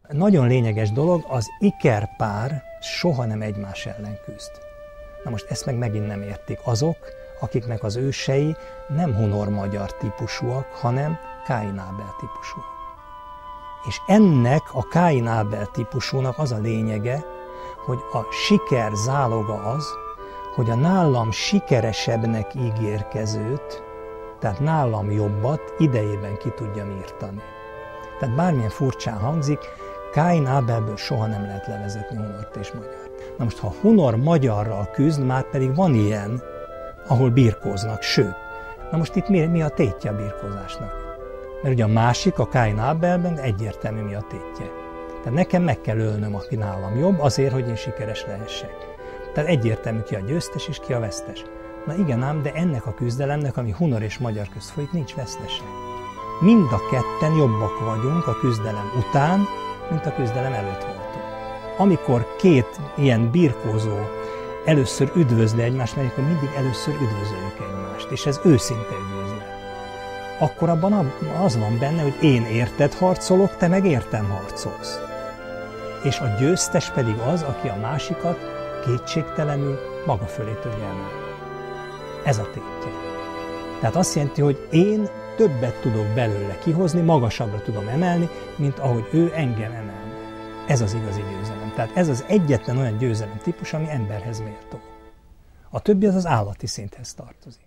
Nagyon lényeges dolog, az ikerpár soha nem egymás ellen küzd. Na most ezt meg megint nem értik azok, akiknek az ősei nem hunor-magyar típusúak, hanem Káin-Ábel típusúak. És ennek a Káin-Ábel típusúnak az a lényege, hogy a siker záloga az, hogy a nálam sikeresebbnek ígérkezőt, tehát nálam jobbat idejében ki tudjam írtani. Tehát bármilyen furcsán hangzik, Káin-Ábelből soha nem lehet levezetni hunort és magyart. Na most, ha hunor magyarral küzd, már pedig van ilyen, ahol birkóznak, sőt. Na most itt mi a tétje a birkózásnak? Mert ugye a másik, a Káin-Ábelben egyértelmű mi a tétje. Tehát nekem meg kell ölnöm, aki nálam jobb, azért, hogy én sikeres lehessek. Tehát egyértelmű ki a győztes és ki a vesztes. Na igen ám, de ennek a küzdelemnek, ami hunor és magyar közt folyik, nincs vesztese. Mind a ketten jobbak vagyunk a küzdelem után, mint a küzdelem előtt voltunk. Amikor két ilyen birkózó először üdvözli egymást, mert akkor mindig először üdvözöljük egymást, és ez őszinte üdvözlet. Akkor abban az van benne, hogy én érted harcolok, te meg értem harcolsz. És a győztes pedig az, aki a másikat kétségtelenül maga fölé tudja emelni. Ez a tétje. Tehát azt jelenti, hogy én többet tudok belőle kihozni, magasabbra tudom emelni, mint ahogy ő engem emelne. Ez az igazi győzelem. Tehát ez az egyetlen olyan győzelem típus, ami emberhez méltó. A többi az állati szinthez tartozik.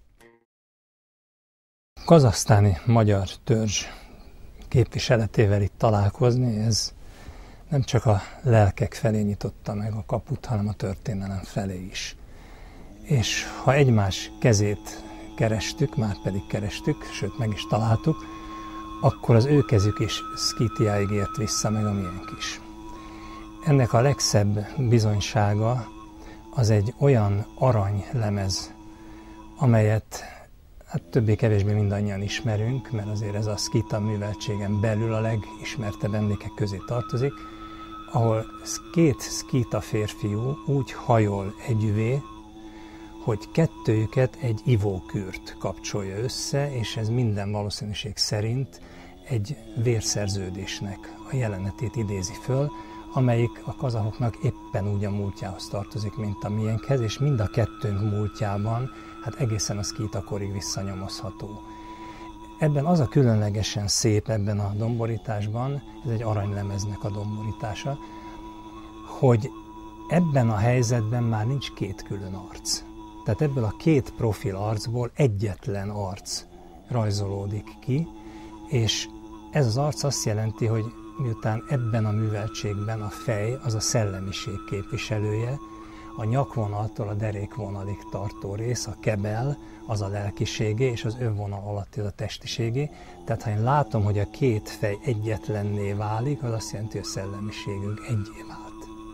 Kazahsztáni magyar törzs képviseletével itt találkozni, ez nem csak a lelkek felé nyitotta meg a kaput, hanem a történelem felé is. És ha egymás kezét kerestük, már pedig kerestük, sőt meg is találtuk, akkor az ő kezük is Szkítiáig ért vissza, meg a miénk is. Ennek a legszebb bizonysága az egy olyan aranylemez, amelyet hát többé-kevésbé mindannyian ismerünk, mert azért ez a szkíta műveltségen belül a legismertebb emlékek közé tartozik, ahol két szkíta férfiú úgy hajol együvé, hogy kettőjüket egy ivókürt kapcsolja össze, és ez minden valószínűség szerint egy vérszerződésnek a jelenetét idézi föl, amelyik a kazahoknak éppen úgy a múltjához tartozik, mint a miénkhez, és mind a kettőnk múltjában hát egészen a szkítakorig visszanyomozható. Ebben az a különlegesen szép ebben a domborításban, ez egy aranylemeznek a domborítása, hogy ebben a helyzetben már nincs két külön arc. Tehát ebből a két profil arcból egyetlen arc rajzolódik ki, és ez az arc azt jelenti, hogy miután ebben a műveltségben a fej az a szellemiség képviselője, a nyakvonaltól a derékvonalig tartó rész, a kebel, az a lelkiségé, és az övvonal alatti az a testiségé. Tehát ha én látom, hogy a két fej egyetlenné válik, az azt jelenti, hogy a szellemiségünk egyé vált.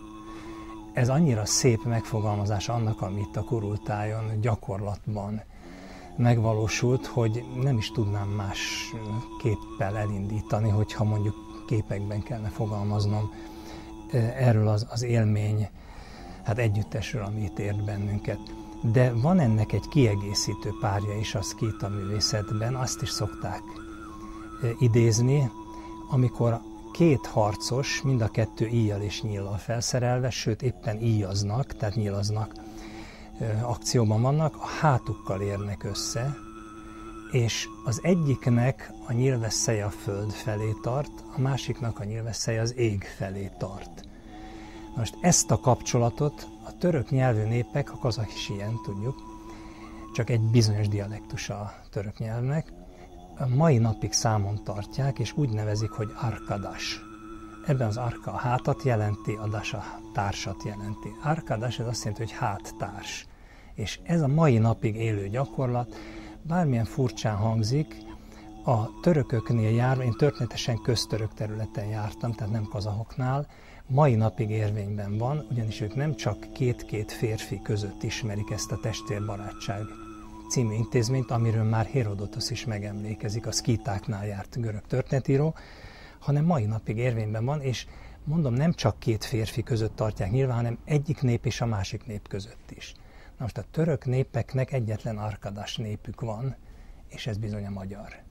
Ez annyira szép megfogalmazás annak, amit a kurultájon gyakorlatban megvalósult, hogy nem is tudnám más képpel elindítani, hogyha mondjuk képekben kellene fogalmaznom erről az élmény, hát együttesről, ami itt ért bennünket. De van ennek egy kiegészítő párja is a szkíta művészetben, azt is szokták idézni, amikor két harcos, mind a kettő íjjal és nyíllal felszerelve, sőt éppen íjaznak, tehát nyílaznak, akcióban vannak, a hátukkal érnek össze, és az egyiknek a nyílvesszeje a föld felé tart, a másiknak a nyílvesszeje az ég felé tart. Most ezt a kapcsolatot a török nyelvű népek, a kazah is ilyen, tudjuk, csak egy bizonyos dialektusa a török nyelvnek, a mai napig számon tartják, és úgy nevezik, hogy arkadas. Ebben az arka a hátat jelenti, a das a társat jelenti. Arkadas, ez azt jelenti, hogy háttárs. És ez a mai napig élő gyakorlat, bármilyen furcsán hangzik, a törököknél járva, én történetesen köztörök területen jártam, tehát nem kazahoknál, mai napig érvényben van, ugyanis ők nem csak két-két férfi között ismerik ezt a testvérbarátság című intézményt, amiről már Hérodotosz is megemlékezik, a szkítáknál járt görög történetíró, hanem mai napig érvényben van, és mondom, nem csak két férfi között tartják nyilván, hanem egyik nép és a másik nép között is. Na most a török népeknek egyetlen arkadas népük van, és ez bizony a magyar.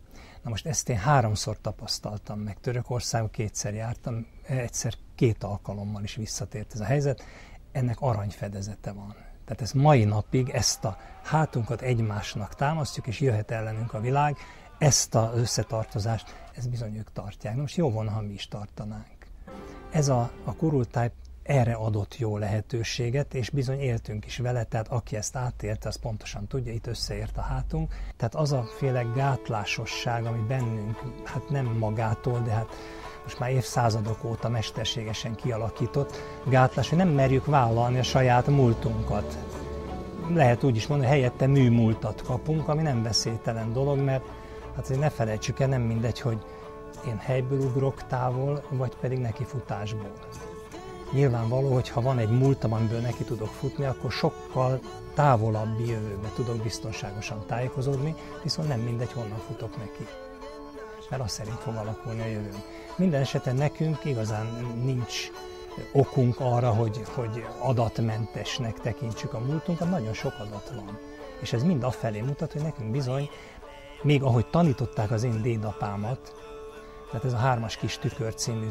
Na most ezt én 3-szor tapasztaltam meg. Törökországba 2-szer jártam, egyszer 2 alkalommal is visszatért ez a helyzet. Ennek aranyfedezete van. Tehát ez mai napig ezt a hátunkat egymásnak támasztjuk, és jöhet ellenünk a világ, ezt az összetartozást, ezt bizony ők tartják. Na most jó volna, ha mi is tartanánk. Ez a kurultáj erre adott jó lehetőséget, és bizony éltünk is vele, tehát aki ezt átélte, az pontosan tudja, itt összeért a hátunk. Tehát az a féle gátlásosság, ami bennünk, hát nem magától, de hát most már évszázadok óta mesterségesen kialakított gátlás, hogy nem merjük vállalni a saját múltunkat. Lehet úgy is mondani, hogy helyette műmúltat kapunk, ami nem veszélytelen dolog, mert hát ne felejtsük el, nem mindegy, hogy én helyből ugrok távol, vagy pedig nekifutásból. Nyilvánvaló, hogy ha van egy múltam, amiből neki tudok futni, akkor sokkal távolabbi jövőbe tudok biztonságosan tájékozódni, viszont nem mindegy, honnan futok neki. Mert az szerint fog alakulni a jövőm. Minden esetben nekünk igazán nincs okunk arra, hogy adatmentesnek tekintsük a múltunkat, nagyon sok adat van. És ez mind afelé mutat, hogy nekünk bizony, még ahogy tanították az én dédapámat, tehát ez a 3-as kis tükör című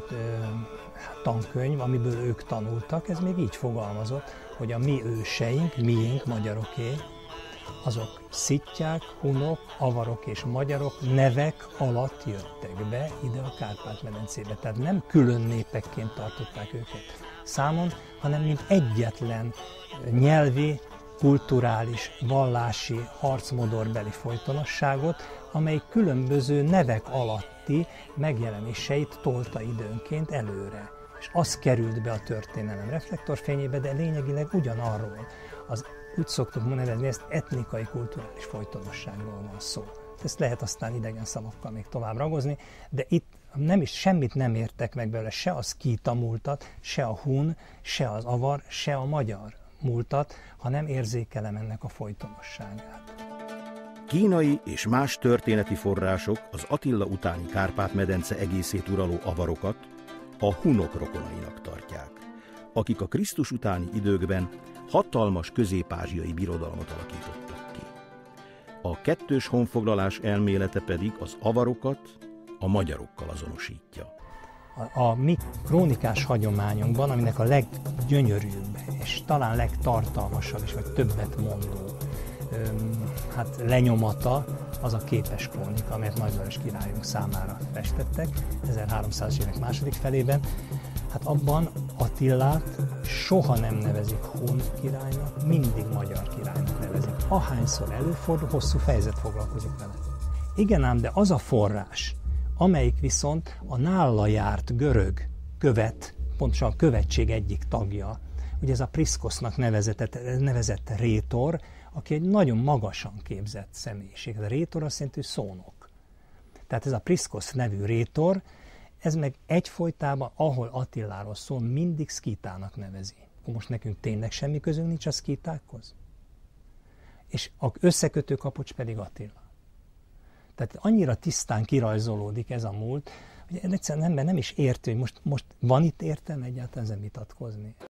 tankönyv, amiből ők tanultak, ez még így fogalmazott, hogy a mi őseink, miénk, magyaroké, azok szittyák, hunok, avarok és magyarok nevek alatt jöttek be ide a Kárpát-medencébe. Tehát nem külön népekként tartották őket számon, hanem mint egyetlen nyelvi, kulturális, vallási, harcmodorbeli folytonosságot, amely különböző nevek alatti megjelenéseit tolta időnként előre. És az került be a történelem reflektorfényébe, de lényegileg ugyanarról. Úgy szoktuk nevezni, ezt etnikai, kulturális folytonosságról van szó. Ezt lehet aztán idegen szavakkal még tovább ragozni, de itt semmit nem értek meg belőle, se a szkíta múltat, se a hun, se az avar, se a magyar múltat, ha nem érzékelem ennek a folytonosságát. Kínai és más történeti források az Attila utáni Kárpát-medence egészét uraló avarokat a hunok rokonainak tartják, akik a Krisztus utáni időkben hatalmas közép-ázsiai birodalmat alakítottak ki. A kettős honfoglalás elmélete pedig az avarokat a magyarokkal azonosítja. A mi krónikás hagyományunkban, aminek a leggyönyörűbb és talán legtartalmasabb is, vagy többet mondó lenyomata az a képes krónika, amelyet Nagylajos királyunk számára festettek 1300-as évek második felében. Hát abban Attilát soha nem nevezik hun királynak, mindig magyar királynak nevezik. Ahányszor előfordul, hosszú fejezet foglalkozik vele. Igen ám, de az a forrás, amelyik viszont a nála járt görög követ, pontosan a követség egyik tagja, ugye ez a Priszkosznak nevezett rétor, aki egy nagyon magasan képzett személyiség. A rétor azt jelenti, hogy szónok. Tehát ez a Priszkosz nevű rétor, ez meg egyfolytában, ahol Attiláról szól, mindig szkítának nevezi. Most nekünk tényleg semmi közünk nincs a szkítákhoz? És az összekötő kapocs pedig Attila. Tehát annyira tisztán kirajzolódik ez a múlt, hogy egyszerűen ember nem is érti, hogy most van itt értelme egyáltalán ezen vitatkozni.